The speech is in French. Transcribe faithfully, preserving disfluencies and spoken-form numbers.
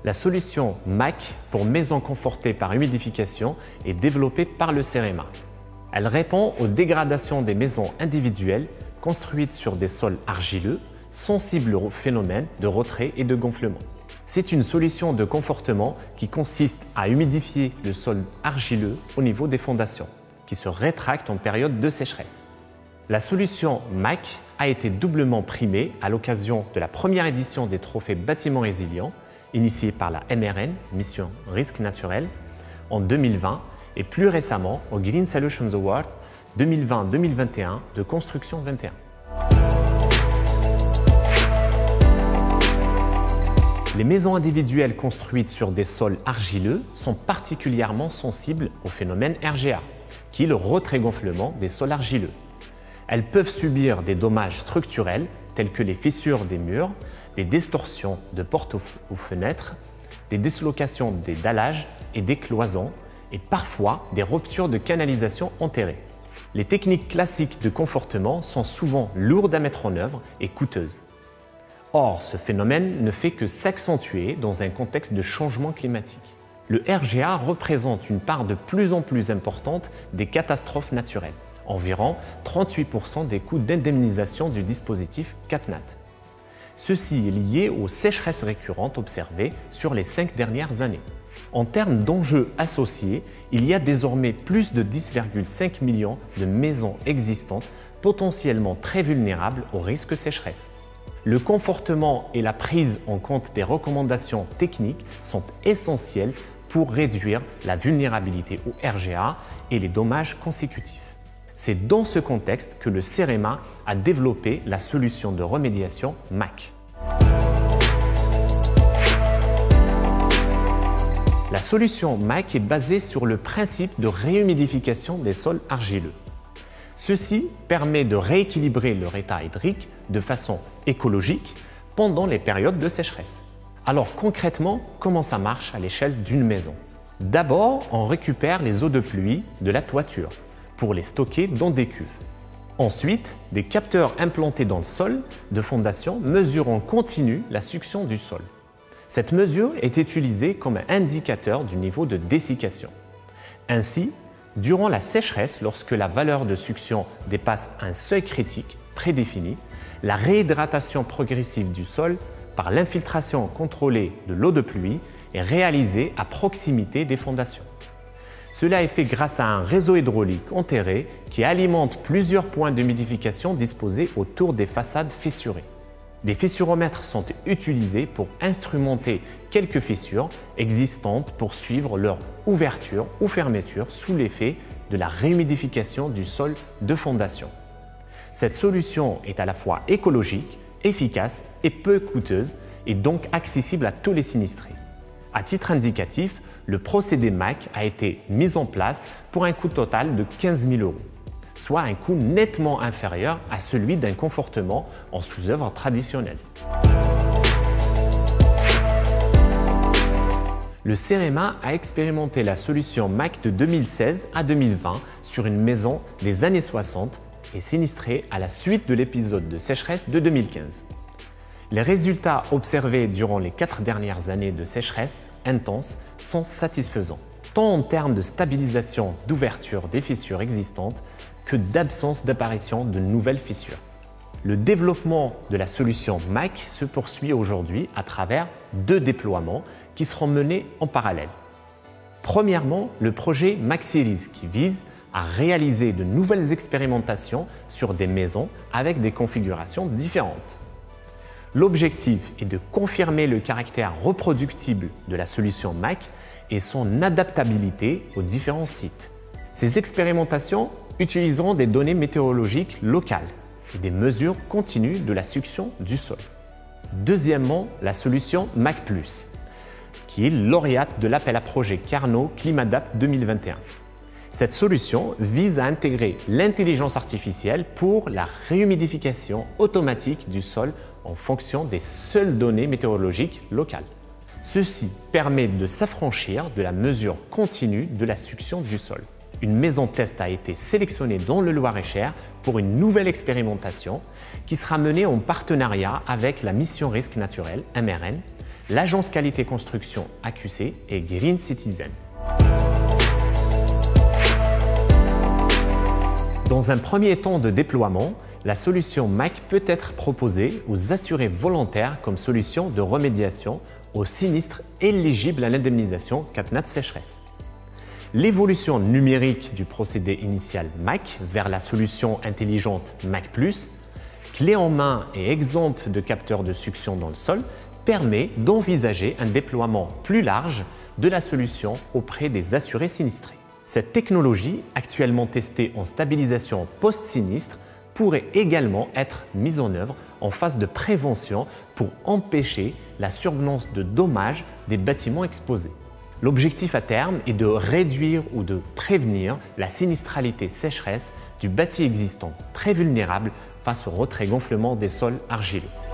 La solution M A C pour maisons confortées par humidification est développée par le CEREMA. Elle répond aux dégradations des maisons individuelles construites sur des sols argileux, sensibles au phénomène de retrait et de gonflement. C'est une solution de confortement qui consiste à humidifier le sol argileux au niveau des fondations, qui se rétractent en période de sécheresse. La solution M A C a été doublement primée à l'occasion de la première édition des trophées Bâtiments Résilients, initiée par la M R N, Mission Risque Naturel, en deux mille vingt et plus récemment au Green Solutions Award deux mille vingt deux mille vingt et un de Construction vingt et un. Les maisons individuelles construites sur des sols argileux sont particulièrement sensibles au phénomène R G A, qui est le retrait-gonflement des sols argileux. Elles peuvent subir des dommages structurels tels que les fissures des murs, des distorsions de portes ou fenêtres, des dislocations des dallages et des cloisons et parfois des ruptures de canalisation enterrées. Les techniques classiques de confortement sont souvent lourdes à mettre en œuvre et coûteuses. Or, ce phénomène ne fait que s'accentuer dans un contexte de changement climatique. Le R G A représente une part de plus en plus importante des catastrophes naturelles, environ trente-huit pour cent des coûts d'indemnisation du dispositif CatNat. Ceci est lié aux sécheresses récurrentes observées sur les cinq dernières années. En termes d'enjeux associés, il y a désormais plus de dix virgule cinq millions de maisons existantes potentiellement très vulnérables au risque sécheresse. Le confortement et la prise en compte des recommandations techniques sont essentiels pour réduire la vulnérabilité au R G A et les dommages consécutifs. C'est dans ce contexte que le CEREMA a développé la solution de remédiation M A C. La solution M A C est basée sur le principe de réhumidification des sols argileux. Ceci permet de rééquilibrer leur état hydrique de façon écologique pendant les périodes de sécheresse. Alors concrètement, comment ça marche à l'échelle d'une maison? D'abord, on récupère les eaux de pluie de la toiture pour les stocker dans des cuves. Ensuite, des capteurs implantés dans le sol de fondation mesurent en continu la succion du sol. Cette mesure est utilisée comme un indicateur du niveau de dessiccation. Ainsi, durant la sécheresse, lorsque la valeur de succion dépasse un seuil critique prédéfini, la réhydratation progressive du sol par l'infiltration contrôlée de l'eau de pluie est réalisée à proximité des fondations. Cela est fait grâce à un réseau hydraulique enterré qui alimente plusieurs points d'humidification disposés autour des façades fissurées. Des fissuromètres sont utilisés pour instrumenter quelques fissures existantes pour suivre leur ouverture ou fermeture sous l'effet de la réhumidification du sol de fondation. Cette solution est à la fois écologique, efficace et peu coûteuse et donc accessible à tous les sinistrés. À titre indicatif, le procédé M A C a été mis en place pour un coût total de quinze mille euros. Soit un coût nettement inférieur à celui d'un confortement en sous-œuvre traditionnel. Le CEREMA a expérimenté la solution M A C de deux mille seize à deux mille vingt sur une maison des années soixante et sinistrée à la suite de l'épisode de sécheresse de deux mille quinze. Les résultats observés durant les quatre dernières années de sécheresse intense sont satisfaisants, tant en termes de stabilisation d'ouverture des fissures existantes que d'absence d'apparition de nouvelles fissures. Le développement de la solution M A C se poursuit aujourd'hui à travers deux déploiements qui seront menés en parallèle. Premièrement, le projet M A C Series qui vise à réaliser de nouvelles expérimentations sur des maisons avec des configurations différentes. L'objectif est de confirmer le caractère reproductible de la solution M A C et son adaptabilité aux différents sites. Ces expérimentations utiliseront des données météorologiques locales et des mesures continues de la succion du sol. Deuxièmement, la solution M A C plus, qui est lauréate de l'appel à projet Carnot ClimatAdapt deux mille vingt et un. Cette solution vise à intégrer l'intelligence artificielle pour la réhumidification automatique du sol en fonction des seules données météorologiques locales. Ceci permet de s'affranchir de la mesure continue de la succion du sol. Une maison test a été sélectionnée dans le Loir-et-Cher pour une nouvelle expérimentation qui sera menée en partenariat avec la Mission Risque Naturel, M R N, l'agence qualité construction A Q C et Green Citizen. Dans un premier temps de déploiement, la solution M A C peut être proposée aux assurés volontaires comme solution de remédiation aux sinistres éligibles à l'indemnisation C A T N A T sécheresse. L'évolution numérique du procédé initial M A C vers la solution intelligente M A C plus, clé en main et exemple de capteurs de succion dans le sol, permet d'envisager un déploiement plus large de la solution auprès des assurés sinistrés. Cette technologie, actuellement testée en stabilisation post-sinistre, pourrait également être mise en œuvre en phase de prévention pour empêcher la survenance de dommages des bâtiments exposés. L'objectif à terme est de réduire ou de prévenir la sinistralité sécheresse du bâti existant très vulnérable face au retrait-gonflement des sols argileux.